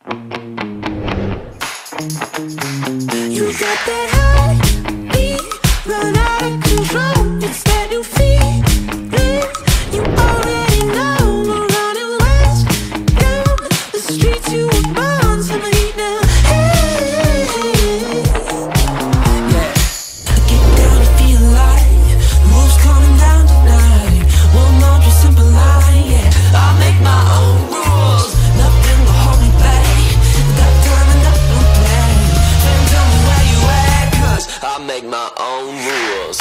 You got that high beat, run out of control. It's that new feeling. You already know we're running west down the streets. You were born to me now. Hey, yeah. Get down and feel alive. Moves coming down tonight. One more just simple line. Yeah, I make my own rules. Nothing will hold me back. Got time and nothing will play. Then tell me where you at, 'cause I make my own rules.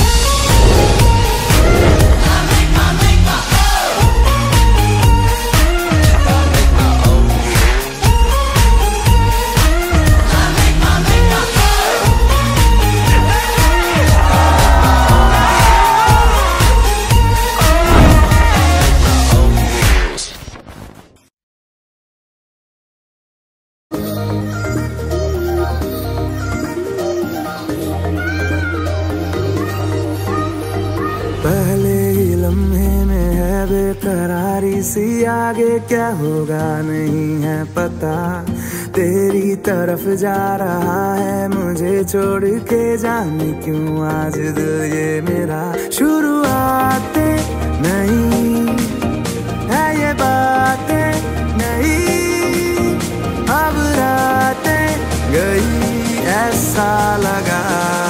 पहले ही लम्हे में है बेकरारी सी, आगे क्या होगा नहीं है पता। तेरी तरफ जा रहा है मुझे छोड़ के, जाने क्यों आज दिल ये मेरा। शुरुआतें नहीं है ये बातें नहीं, अब रातें गई ऐसा लगा।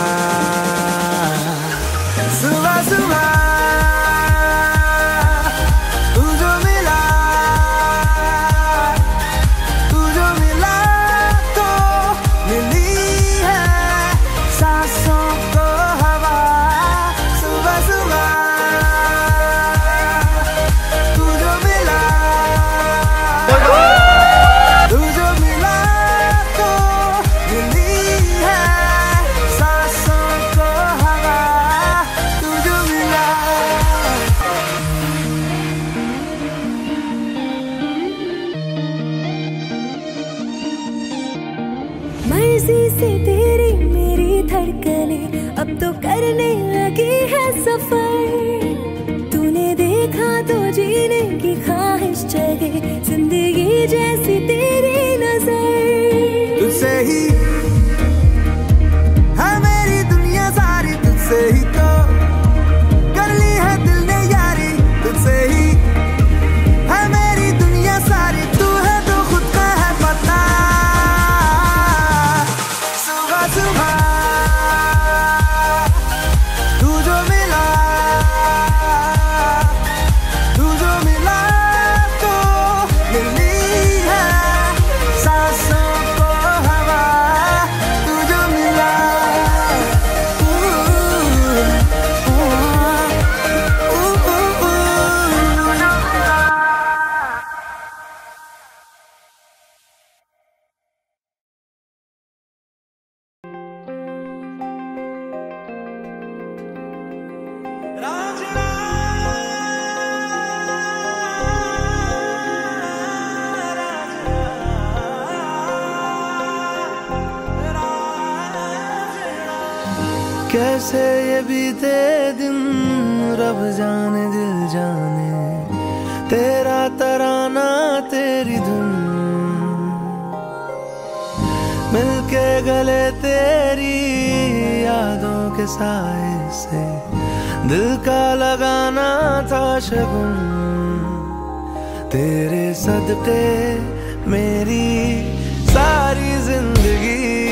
सुबह सुबह तू जो मिला तो मिली है सांसों को हवा। सुबह सुबह तू जो मिला तो मिली है सांसों को हवा। मर्जी से तेरी मेरी धड़कने अब तो करने लगी है सफर। तूने देखा तो जीने की ख्वाहिश जगे, जिंदगी जैसी तेरी नजर। तुझसे ही है मेरी दुनिया सारी, तुझसे ही तो कर ली है दिल ने यारी। तुझसे ही है मेरी दुनिया सारी, तू है तो खुद का है पता। सुबह सुबह तू जो मिला तो मिली है सांसों को हवा। तू जो मिला कैसे ये बीते दिन, रब जाने दिल जाने। तेरा तराना तेरी धुन मिलके गले तेरी यादों के साए से, दिल का लगाना था शगुन। तेरे सदके मेरी सारी जिंदगी